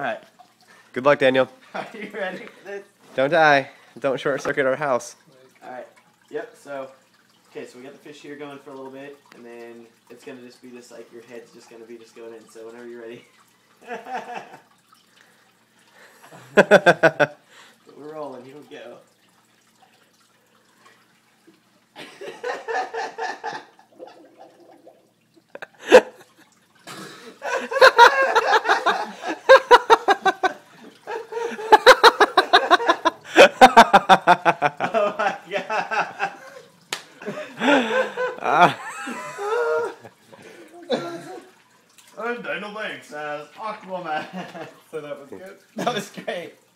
Alright. Good luck, Daniel. Are you ready for this? Don't die. Don't short circuit our house. Alright. Yep, so... Okay, so we got the fish here going for a little bit, and then it's going to just be this, like, your head's just going to be just going in, so whenever you're ready. But we're rolling, here we go. Oh my god! I'm Daniel Banks as WhoisMatt. So that was good. That was great.